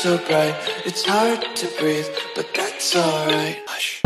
so bright, it's hard to breathe, but that's alright. Hush.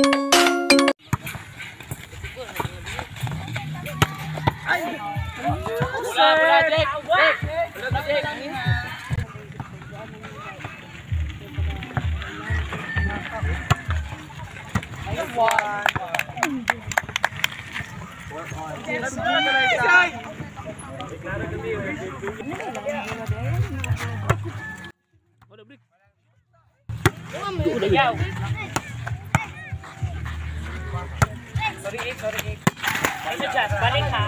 Sorry. Balik ha.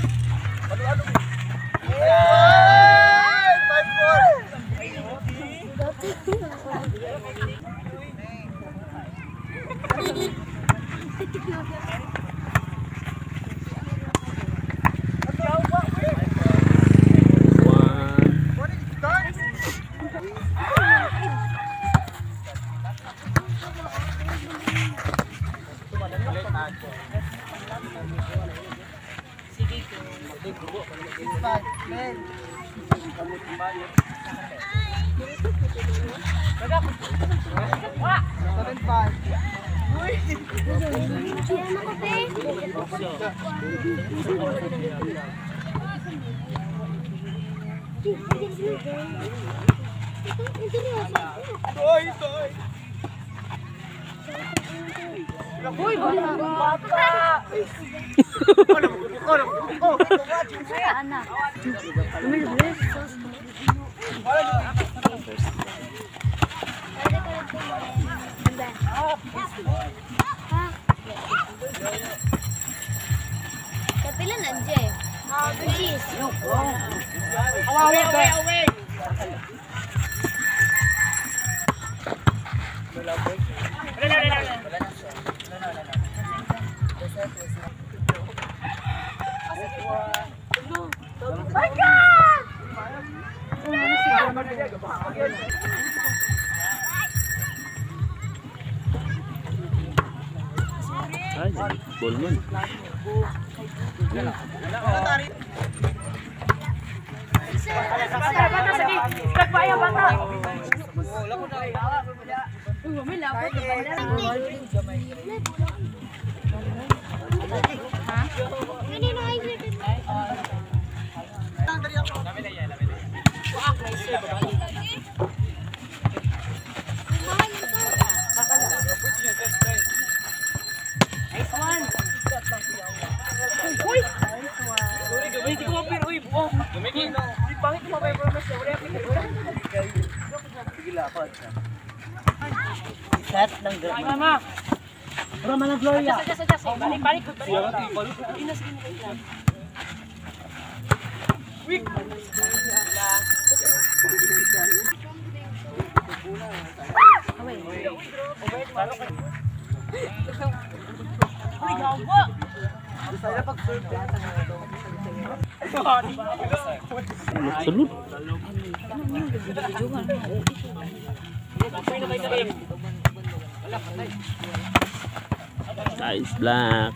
Tapilan aja. Cheese. Away. Bolman. Mama Gloria. Balik. Salud. Nice black.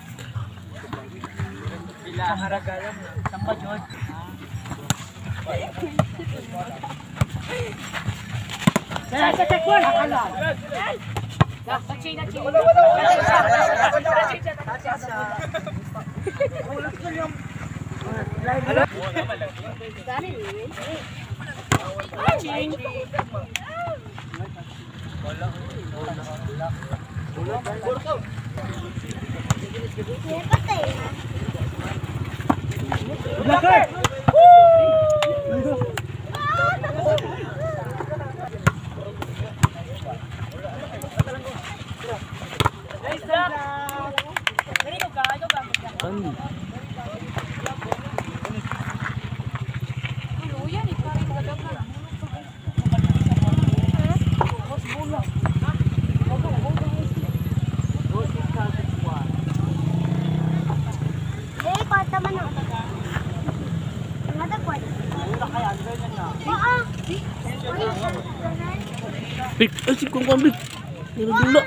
Big, si kong big. Dulu.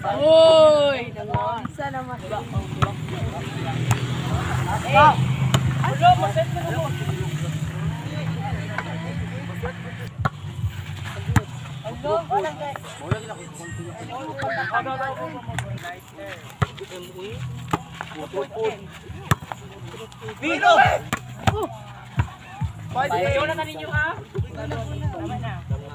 Uy! Isa naman. Ulo, maset mo na mo. Vino! Ayaw na ninyo ha? Tama na.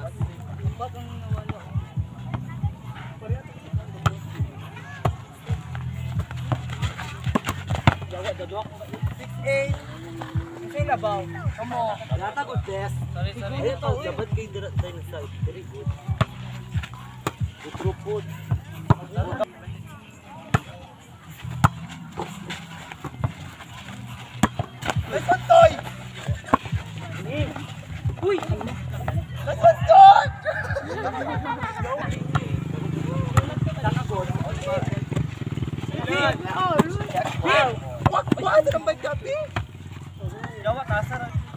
Say na ba? Kamo. Lata ko des. Sorry. Ito dapat kay dira tayo sa side. Very good. Utropod. Let's go toy. Uy! Let's go toy. Wag ang magkapi. Yawa kasar.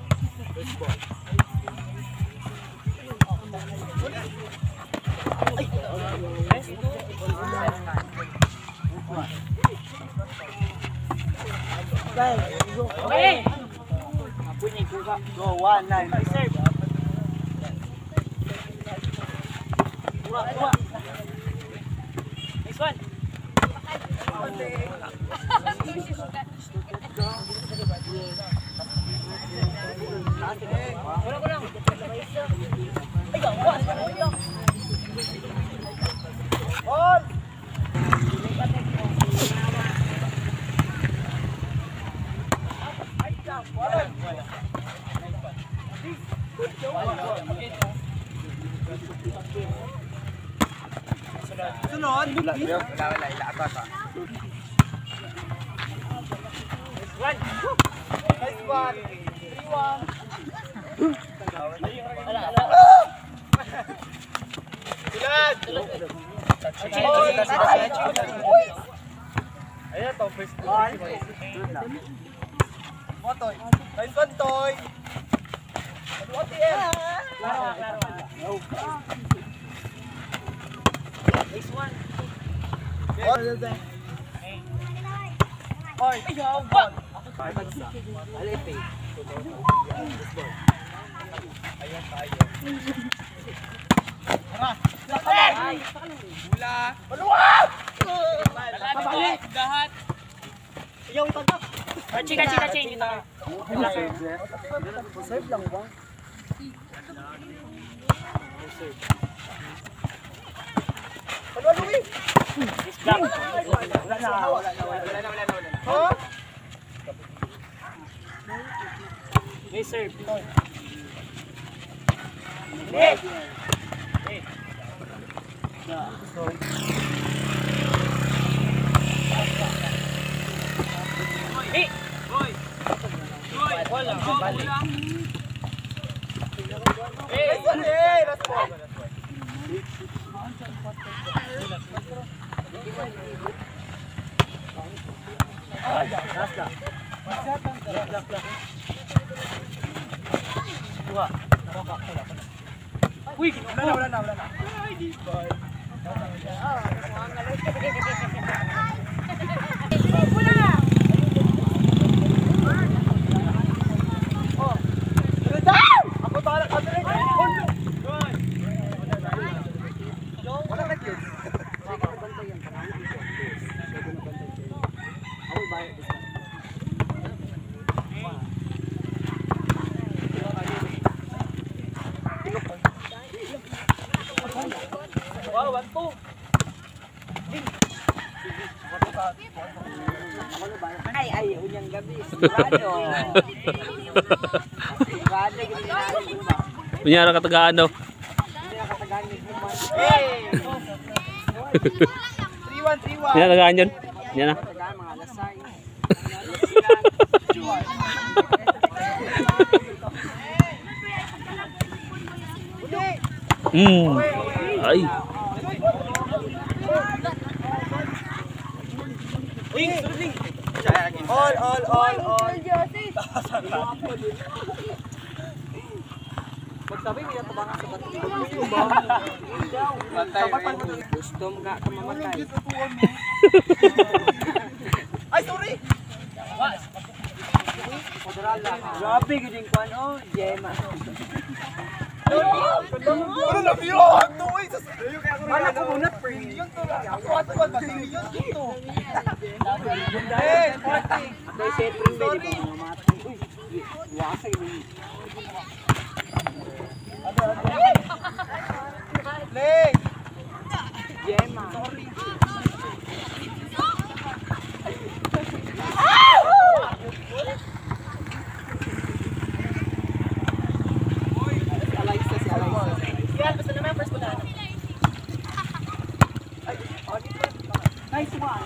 Okay! Go 1 9. Next one! Sunod. Wala atas ah. One! Nice one. 3-1. Ayan to, first one. Motoy. Nice one, Toy. What the hell? Next one! Oy, What? ayan tayo. Maluwag! Balik! Dahat! Chika! Serve lang ba? Maluwag! Next block! Wala na. Huh? May serve! Next! Hey! Hey, let's go. Uy! Wala na. Ako tala ka direct. Wala na yun. Wow, 1-2. Ay, unyang gabi. Sigurado. Sigurado, ginagawa ko ba? Kunyara katagaan daw. Hindi nakatagaan yung human. Hey! 3-1. Kunyara katagaan yun. Yan na. Katagaan, mga lasay. Ay. All. Pagsabi mo yung tabangan sa bato. Gusto mo nga ka mamatay. Ay, sorry! Grabe, giling kwan, oh. Yema. Ano na yun? Tuwing sa... Wala ko muna, Yun to lang. Ako ato ba? Pagili yun to. Eh, 40. May setring ba, di ba? Mamatay. Uy, wasay mo. Play! Yema. Nice one.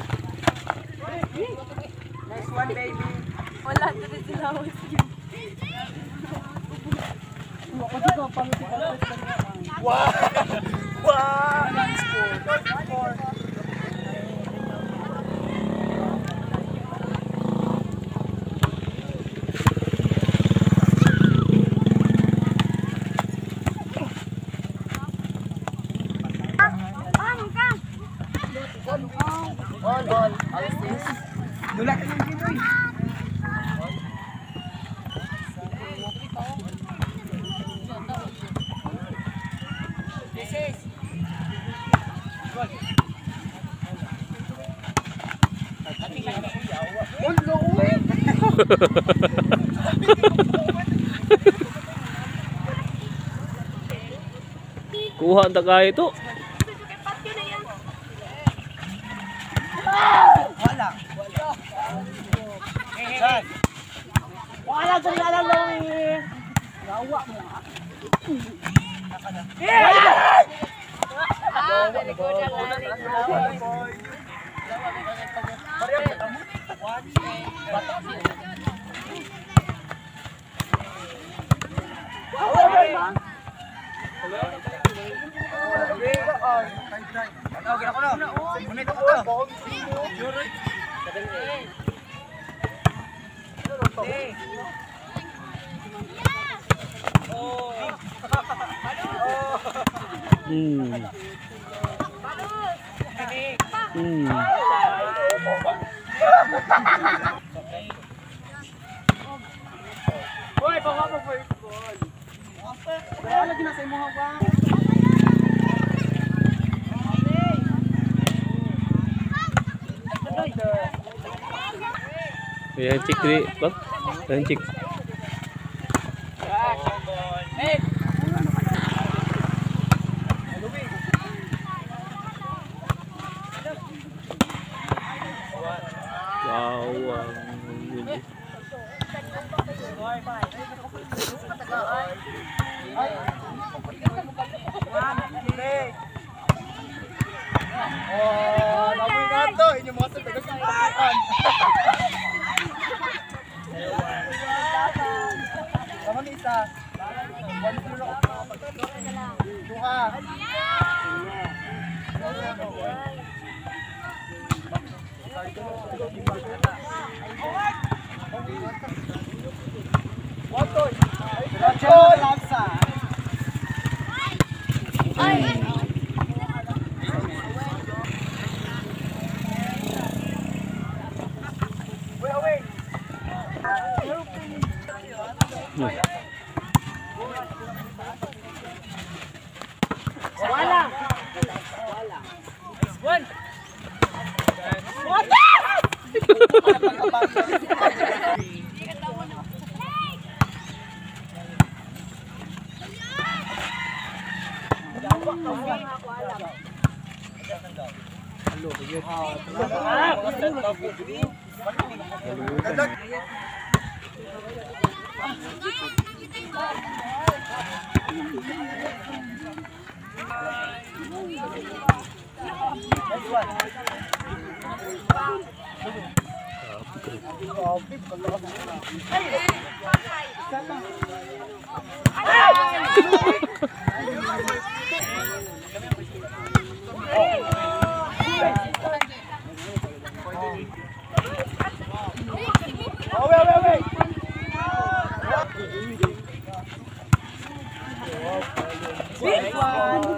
Nice one, baby. Wala na rin sila. Wow! Wow! Nice score. Ball. Alas this. Dulat yung ginoy. Kuha ang taga ito. Wala dyan lalalaw eh. Nawa mo nga. Very good. Hoy, baka mo first ball. Wala lagi na sa imo ba? Ayan, chick rin. Bak? Ayan, chick. Wow. Oh, namoy nga to. Inyong mga sa taga-simpan. Tama ni isa. Duha. Watoy. Lansa.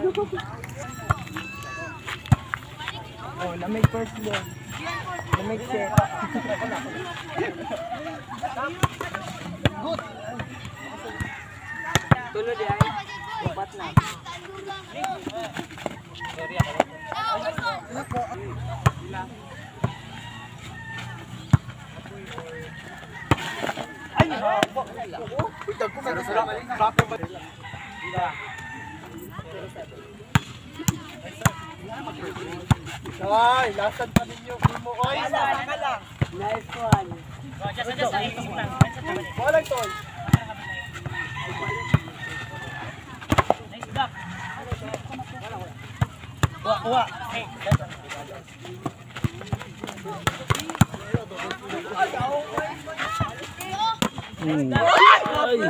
Oh, lamig first ball. Lamig set. Good. Tulo di ay. Upat na. Ay, habo. Pitag ko sa sako ba? Ay, lasan pa ninyo mo oy. Nice one. Walang tol. Nice block. Kuha. Ay!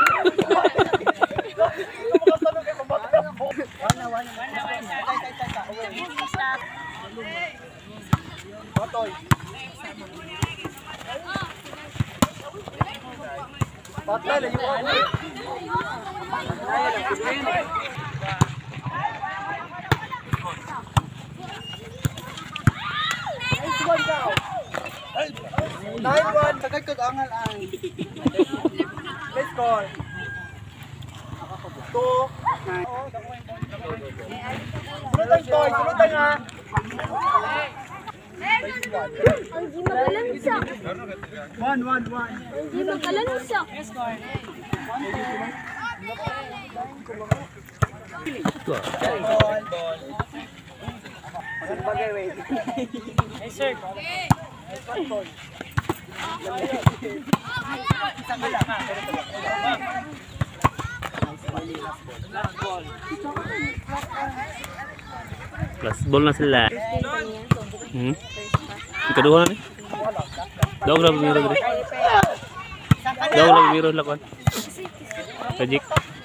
Patoy. Patay na yung ako. Nice one. Sagad ko angal ang. Let's score. 2. Sunutan toy, sunutan nga. Ang di magalansa. 1. Ang di magalansa. Nice serve. Last ball na sila. Ikaduha na ni. Daog lang biro dire. Daog lang biro lakon. Magic.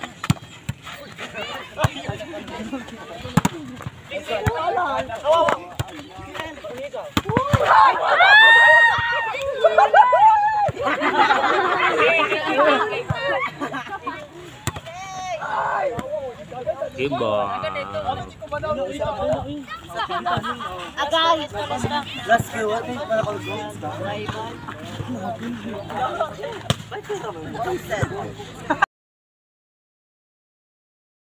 Iba. Agay. Last go, what is para ko?